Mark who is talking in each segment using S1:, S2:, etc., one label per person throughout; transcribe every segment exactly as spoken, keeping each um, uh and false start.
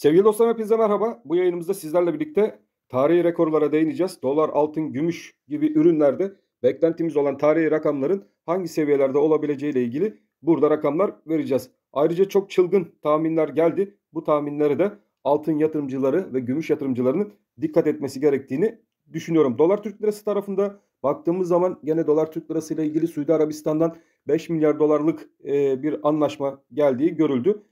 S1: Sevgili dostlarım hepinize merhaba. Bu yayınımızda sizlerle birlikte tarihi rekorlara değineceğiz. Dolar, altın, gümüş gibi ürünlerde beklentimiz olan tarihi rakamların hangi seviyelerde olabileceği ile ilgili burada rakamlar vereceğiz. Ayrıca çok çılgın tahminler geldi. Bu tahminlere de altın yatırımcıları ve gümüş yatırımcılarının dikkat etmesi gerektiğini düşünüyorum. Dolar Türk Lirası tarafında baktığımız zaman gene dolar Türk Lirası ile ilgili Suudi Arabistan'dan beş milyar dolarlık e, bir anlaşma geldiği görüldü.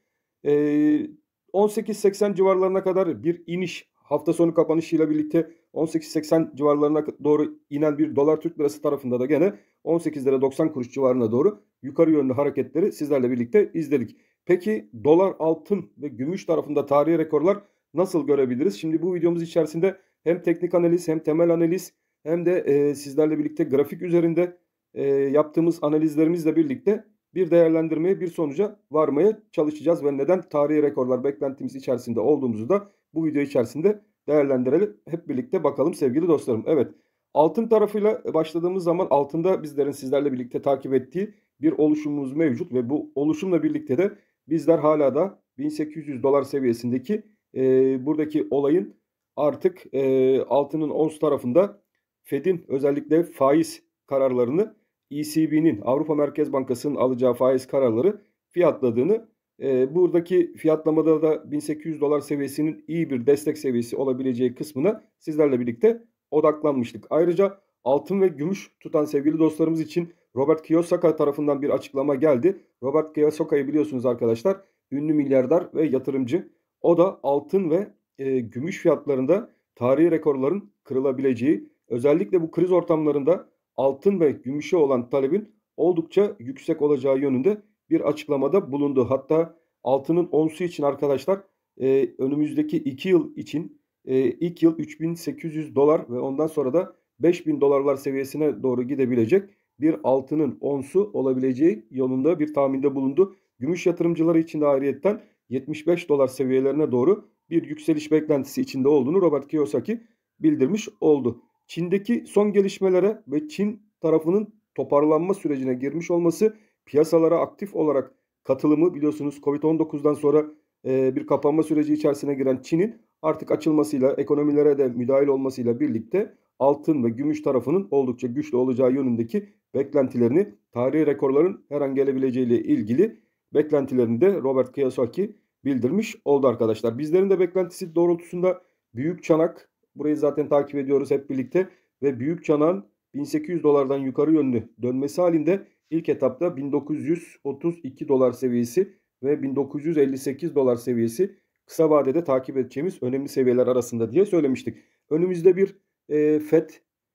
S1: E, on sekiz seksen civarlarına kadar bir iniş, hafta sonu kapanışıyla birlikte on sekiz seksen civarlarına doğru inen bir dolar Türk Lirası tarafında da gene on sekiz lira doksan kuruş civarına doğru yukarı yönlü hareketleri sizlerle birlikte izledik. Peki dolar, altın ve gümüş tarafında tarihi rekorlar nasıl görebiliriz? Şimdi bu videomuz içerisinde hem teknik analiz hem temel analiz hem de e, sizlerle birlikte grafik üzerinde e, yaptığımız analizlerimizle birlikte bir değerlendirmeye, bir sonuca varmaya çalışacağız ve neden tarihi rekorlar beklentimiz içerisinde olduğumuzu da bu video içerisinde değerlendirelim. Hep birlikte bakalım sevgili dostlarım. Evet, altın tarafıyla başladığımız zaman altında bizlerin sizlerle birlikte takip ettiği bir oluşumumuz mevcut ve bu oluşumla birlikte de bizler hala da bin sekiz yüz dolar seviyesindeki e, buradaki olayın artık e, altının ons tarafında Fed'in özellikle faiz kararlarını E C B'nin Avrupa Merkez Bankası'nın alacağı faiz kararları fiyatladığını, e, buradaki fiyatlamada da bin sekiz yüz dolar seviyesinin iyi bir destek seviyesi olabileceği kısmına sizlerle birlikte odaklanmıştık. Ayrıca altın ve gümüş tutan sevgili dostlarımız için Robert Kiyosaki tarafından bir açıklama geldi. Robert Kiyosaki'yi biliyorsunuz arkadaşlar, ünlü milyarder ve yatırımcı. O da altın ve e, gümüş fiyatlarında tarihi rekorların kırılabileceği, özellikle bu kriz ortamlarında altın ve gümüşe olan talebin oldukça yüksek olacağı yönünde bir açıklamada bulundu. Hatta altının onsu için arkadaşlar e, önümüzdeki iki yıl için e, ilk yıl üç bin sekiz yüz dolar ve ondan sonra da beş bin dolarlar seviyesine doğru gidebilecek bir altının onsu olabileceği yolunda bir tahminde bulundu. Gümüş yatırımcıları için de ayrıyetten yetmiş beş dolar seviyelerine doğru bir yükseliş beklentisi içinde olduğunu Robert Kiyosaki bildirmiş oldu. Çin'deki son gelişmelere ve Çin tarafının toparlanma sürecine girmiş olması, piyasalara aktif olarak katılımı, biliyorsunuz Covid on dokuzdan sonra e, bir kapanma süreci içerisine giren Çin'in artık açılmasıyla, ekonomilere de müdahil olmasıyla birlikte altın ve gümüş tarafının oldukça güçlü olacağı yönündeki beklentilerini, tarihi rekorların her an gelebileceğiyle ilgili beklentilerini de Robert Kiyosaki bildirmiş oldu arkadaşlar. Bizlerin de beklentisi doğrultusunda Büyük Çanak, burayı zaten takip ediyoruz hep birlikte ve Büyük Çanak'ın bin sekiz yüz dolardan yukarı yönlü dönmesi halinde ilk etapta bin dokuz yüz otuz iki dolar seviyesi ve bin dokuz yüz elli sekiz dolar seviyesi kısa vadede takip edeceğimiz önemli seviyeler arasında diye söylemiştik. Önümüzde bir e, Fed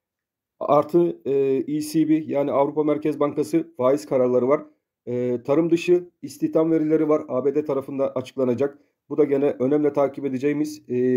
S1: artı e, E C B yani Avrupa Merkez Bankası faiz kararları var. E, tarım dışı istihdam verileri var. A B D tarafında açıklanacak. Bu da gene önemli takip edeceğimiz e,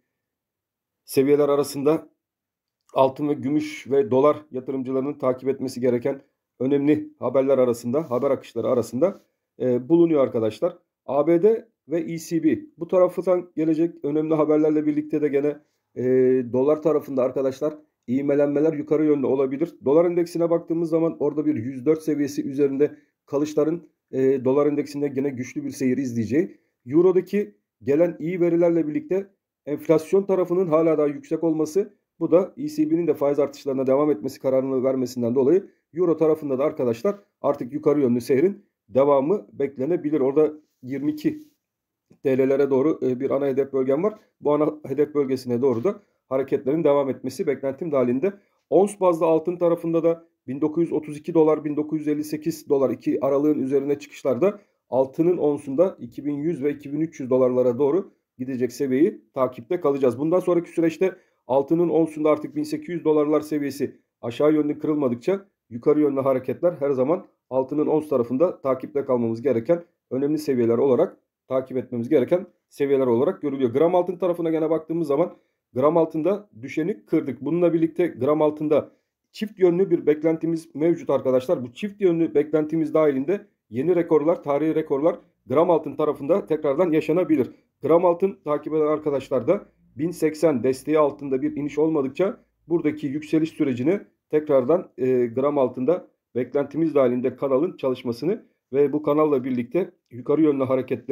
S1: seviyeler arasında, altın ve gümüş ve dolar yatırımcılarının takip etmesi gereken önemli haberler arasında, haber akışları arasında e, bulunuyor arkadaşlar. A B D ve E C B bu taraftan gelecek önemli haberlerle birlikte de gene e, dolar tarafında arkadaşlar ivmelenmeler yukarı yönlü olabilir. Dolar endeksine baktığımız zaman orada bir yüz dört seviyesi üzerinde kalışların e, dolar endeksinde gene güçlü bir seyir izleyeceği. Euro'daki gelen iyi verilerle birlikte enflasyon tarafının hala daha yüksek olması, bu da E C B'nin de faiz artışlarına devam etmesi kararını vermesinden dolayı Euro tarafında da arkadaşlar artık yukarı yönlü seyrin devamı beklenebilir. Orada yirmi iki T L'lere doğru bir ana hedef bölgem var. Bu ana hedef bölgesine doğru da hareketlerin devam etmesi beklentim dahilinde. Ons bazlı altın tarafında da bin dokuz yüz otuz iki dolar, bin dokuz yüz elli sekiz dolar iki aralığın üzerine çıkışlarda altının onsunda iki bin yüz ve iki bin üç yüz dolarlara doğru gidecek seviyeyi takipte kalacağız. Bundan sonraki süreçte altının onsunda artık bin sekiz yüz dolarlar seviyesi aşağı yönlü kırılmadıkça yukarı yönlü hareketler her zaman altının ons tarafında takipte kalmamız gereken önemli seviyeler olarak, takip etmemiz gereken seviyeler olarak görülüyor. Gram altın tarafına gene baktığımız zaman gram altında düşeni kırdık. Bununla birlikte gram altında çift yönlü bir beklentimiz mevcut arkadaşlar. Bu çift yönlü beklentimiz dahilinde yeni rekorlar, tarihi rekorlar gram altın tarafında tekrardan yaşanabilir. Gram altın takip eden arkadaşlar da bin seksen desteği altında bir iniş olmadıkça buradaki yükseliş sürecini tekrardan e, gram altında beklentimiz dahilinde kanalın çalışmasını ve bu kanalla birlikte yukarı yönlü hareketlerin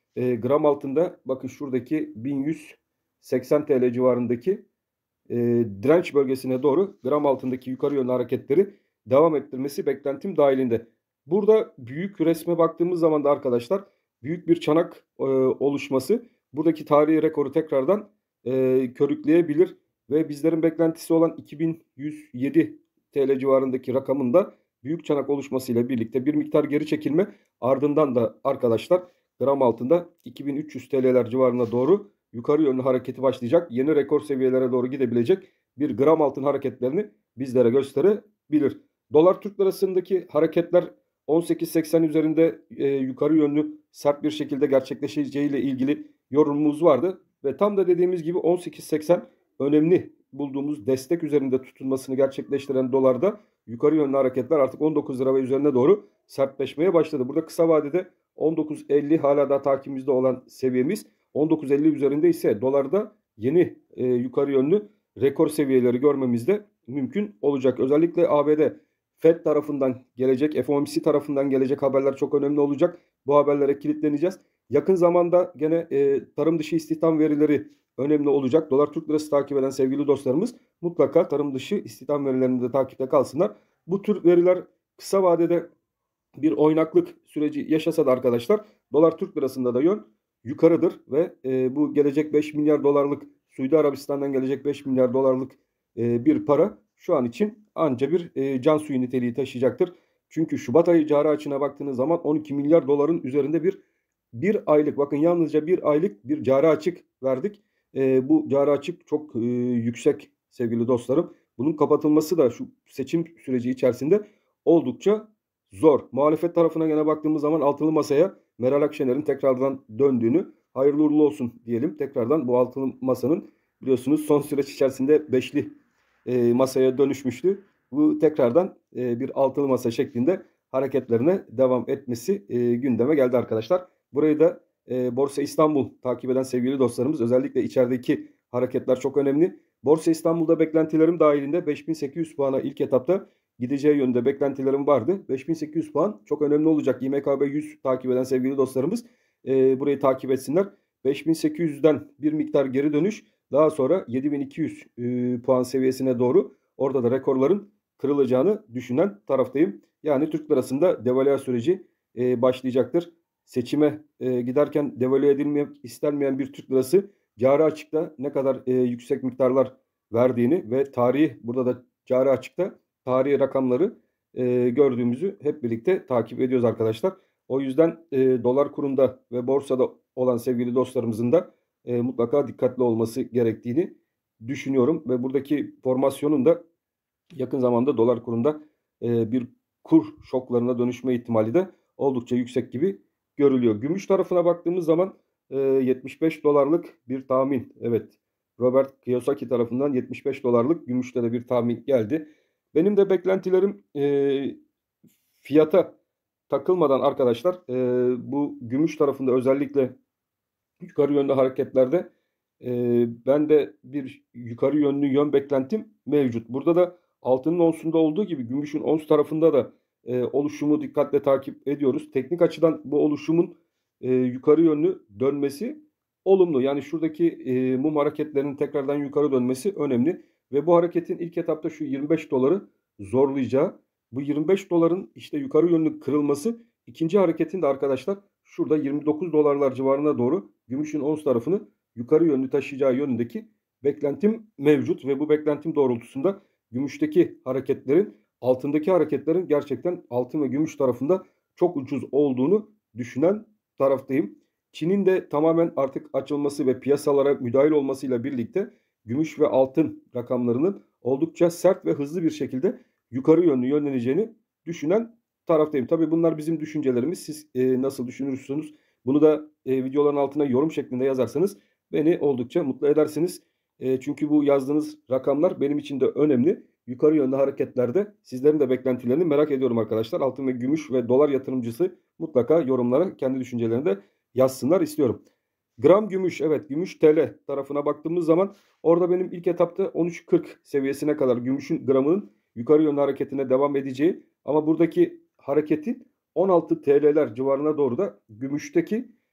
S1: e, gram altında bakın şuradaki bin yüz seksen T L civarındaki e, direnç bölgesine doğru gram altındaki yukarı yönlü hareketleri devam ettirmesi beklentim dahilinde. Burada büyük resme baktığımız zaman da arkadaşlar büyük bir çanak e, oluşması buradaki tarihi rekoru tekrardan e, körükleyebilir ve bizlerin beklentisi olan iki bin yüz yedi T L civarındaki rakamın da büyük çanak oluşmasıyla birlikte bir miktar geri çekilme, ardından da arkadaşlar gram altında iki bin üç yüz T L'ler civarına doğru yukarı yönlü hareketi başlayacak. Yeni rekor seviyelere doğru gidebilecek bir gram altın hareketlerini bizlere gösterebilir. Dolar Türk lirasındaki hareketler on sekiz seksen üzerinde e, yukarı yönlü sert bir şekilde gerçekleşeceğiyle ilgili yorumumuz vardı. Ve tam da dediğimiz gibi on sekiz seksen önemli bulduğumuz destek üzerinde tutunmasını gerçekleştiren dolarda yukarı yönlü hareketler artık on dokuz lira ve üzerine doğru sertleşmeye başladı. Burada kısa vadede on dokuz elli hala da takibimizde olan seviyemiz. on dokuz elli üzerinde ise dolarda yeni e, yukarı yönlü rekor seviyeleri görmemiz de mümkün olacak. Özellikle A B D Fed tarafından gelecek, F O M C tarafından gelecek haberler çok önemli olacak. Bu haberlere kilitleneceğiz. Yakın zamanda gene e, tarım dışı istihdam verileri önemli olacak. Dolar Türk lirası takip eden sevgili dostlarımız mutlaka tarım dışı istihdam verilerini de takipte kalsınlar. Bu tür veriler kısa vadede bir oynaklık süreci yaşasa da arkadaşlar dolar Türk lirasında da yön yukarıdır ve e, bu gelecek beş milyar dolarlık Suudi Arabistan'dan gelecek beş milyar dolarlık e, bir para şu an için anca bir e, can suyu niteliği taşıyacaktır. Çünkü Şubat ayı cari açığına baktığınız zaman on iki milyar doların üzerinde bir bir aylık, bakın yalnızca bir aylık bir cari açık verdik. E, bu cari açık çok e, yüksek sevgili dostlarım. Bunun kapatılması da şu seçim süreci içerisinde oldukça zor. Muhalefet tarafına gene baktığımız zaman altılı masaya Meral Akşener'in tekrardan döndüğünü, hayırlı uğurlu olsun diyelim. Tekrardan bu altılı masanın biliyorsunuz son süreç içerisinde beşli e, masaya dönüşmüştü. Bu tekrardan e, bir altılı masa şeklinde hareketlerine devam etmesi e, gündeme geldi arkadaşlar. Burayı da e, Borsa İstanbul takip eden sevgili dostlarımız, özellikle içerideki hareketler çok önemli. Borsa İstanbul'da beklentilerim dahilinde beş bin sekiz yüz puana ilk etapta gideceği yönde beklentilerim vardı. beş bin sekiz yüz puan çok önemli olacak. İ M K B yüz takip eden sevgili dostlarımız e, burayı takip etsinler. beş bin sekiz yüzden bir miktar geri dönüş, daha sonra yedi bin iki yüz e, puan seviyesine doğru orada da rekorların kırılacağını düşünen taraftayım. Yani Türk lirasında devalüe süreci e, başlayacaktır. Seçime e, giderken devalüe edilmek istenmeyen bir Türk lirası cari açıkta ne kadar e, yüksek miktarlar verdiğini ve tarihi, burada da cari açıkta tarihi rakamları e, gördüğümüzü hep birlikte takip ediyoruz arkadaşlar. O yüzden e, dolar kurunda ve borsada olan sevgili dostlarımızın da e, mutlaka dikkatli olması gerektiğini düşünüyorum. Ve buradaki formasyonun da yakın zamanda dolar kurunda e, bir kur şoklarına dönüşme ihtimali de oldukça yüksek gibi görülüyor. Gümüş tarafına baktığımız zaman e, yetmiş beş dolarlık bir tahmin. Evet, Robert Kiyosaki tarafından yetmiş beş dolarlık gümüşte de bir tahmin geldi. Benim de beklentilerim e, fiyata takılmadan arkadaşlar e, bu gümüş tarafında özellikle yukarı yönlü hareketlerde e, ben de bir yukarı yönlü yön beklentim mevcut. Burada da altının onsunda olduğu gibi gümüşün ons tarafında da e, oluşumu dikkatle takip ediyoruz. Teknik açıdan bu oluşumun e, yukarı yönlü dönmesi olumlu. Yani şuradaki e, mum hareketlerinin tekrardan yukarı dönmesi önemli. Ve bu hareketin ilk etapta şu yirmi beş doları zorlayacağı, bu yirmi beş doların işte yukarı yönlü kırılması ikinci hareketin de arkadaşlar şurada yirmi dokuz dolarlar civarına doğru gümüşün ons tarafını yukarı yönlü taşıyacağı yönündeki beklentim mevcut. Ve bu beklentim doğrultusunda gümüşteki hareketlerin altındaki hareketlerin gerçekten altın ve gümüş tarafında çok ucuz olduğunu düşünen taraftayım. Çin'in de tamamen artık açılması ve piyasalara müdahil olmasıyla birlikte gümüş ve altın rakamlarının oldukça sert ve hızlı bir şekilde yukarı yönlü yönleneceğini düşünen taraftayım. Tabii bunlar bizim düşüncelerimiz. Siz e, nasıl düşünürsünüz? Bunu da e, videoların altına yorum şeklinde yazarsanız beni oldukça mutlu edersiniz. E, çünkü bu yazdığınız rakamlar benim için de önemli. Yukarı yönlü hareketlerde sizlerin de beklentilerini merak ediyorum arkadaşlar. Altın ve gümüş ve dolar yatırımcısı mutlaka yorumlara kendi düşüncelerini de yazsınlar istiyorum. Gram gümüş, evet, gümüş T L tarafına baktığımız zaman orada benim ilk etapta on üç kırk seviyesine kadar gümüşün gramının yukarı yönlü hareketine devam edeceği, ama buradaki hareketin on altı T L'ler civarına doğru da gümüşteki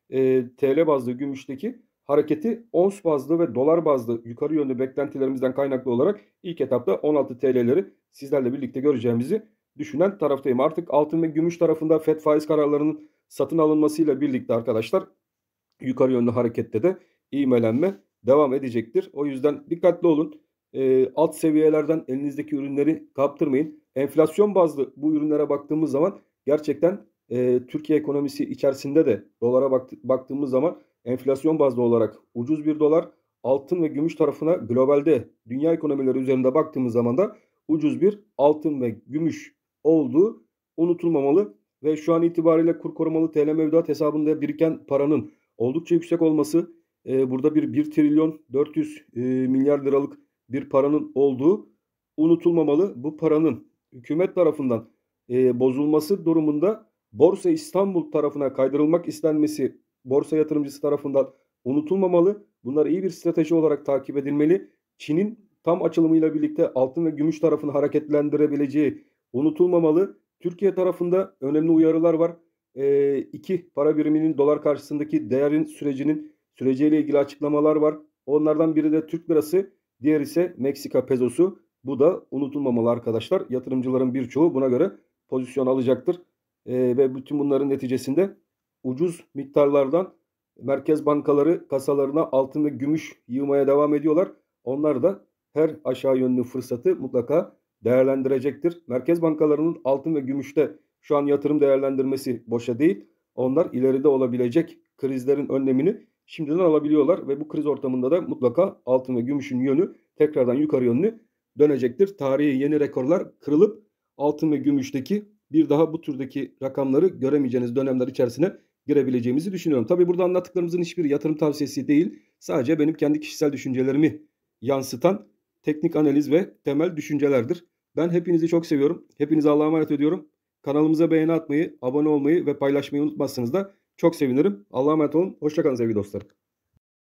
S1: e, T L bazlı gümüşteki hareketi ons bazlı ve dolar bazlı yukarı yönlü beklentilerimizden kaynaklı olarak ilk etapta on altı T L'leri sizlerle birlikte göreceğimizi düşünen taraftayım. Artık altın ve gümüş tarafında Fed faiz kararlarının satın alınmasıyla birlikte arkadaşlar yukarı yönlü harekette de ivmelenme devam edecektir. O yüzden dikkatli olun. E, alt seviyelerden elinizdeki ürünleri kaptırmayın. Enflasyon bazlı bu ürünlere baktığımız zaman gerçekten e, Türkiye ekonomisi içerisinde de dolara bak, baktığımız zaman enflasyon bazlı olarak ucuz bir dolar, altın ve gümüş tarafına globalde dünya ekonomileri üzerinde baktığımız zaman da ucuz bir altın ve gümüş olduğu unutulmamalı ve şu an itibariyle kur korumalı T L mevduat hesabında biriken paranın oldukça yüksek olması, e, burada bir bir trilyon dört yüz e, milyar liralık bir paranın olduğu unutulmamalı. Bu paranın hükümet tarafından e, bozulması durumunda Borsa İstanbul tarafına kaydırılmak istenmesi borsa yatırımcısı tarafından unutulmamalı. Bunlar iyi bir strateji olarak takip edilmeli. Çin'in tam açılımıyla birlikte altın ve gümüş tarafını hareketlendirebileceği unutulmamalı. Türkiye tarafında önemli uyarılar var. E, iki para biriminin dolar karşısındaki değerin sürecinin süreciyle ilgili açıklamalar var. Onlardan biri de Türk lirası, diğer ise Meksika pezosu. Bu da unutulmamalı arkadaşlar. Yatırımcıların birçoğu buna göre pozisyon alacaktır. E, ve bütün bunların neticesinde ucuz miktarlardan merkez bankaları kasalarına altın ve gümüş yığmaya devam ediyorlar. Onlar da her aşağı yönlü fırsatı mutlaka değerlendirecektir. Merkez bankalarının altın ve gümüşte şu an yatırım değerlendirmesi boşa değil. Onlar ileride olabilecek krizlerin önlemini şimdiden alabiliyorlar ve bu kriz ortamında da mutlaka altın ve gümüşün yönü tekrardan yukarı yönlü dönecektir. Tarihi yeni rekorlar kırılıp altın ve gümüşteki bir daha bu türdeki rakamları göremeyeceğiniz dönemler içerisine girebileceğimizi düşünüyorum. Tabii burada anlattıklarımızın hiçbir yatırım tavsiyesi değil. Sadece benim kendi kişisel düşüncelerimi yansıtan teknik analiz ve temel düşüncelerdir. Ben hepinizi çok seviyorum. Hepinize Allah'a emanet ediyorum. Kanalımıza beğeni atmayı, abone olmayı ve paylaşmayı unutmazsınız da çok sevinirim. Allah'a emanet olun. Hoşça kalın sevgili dostlarım.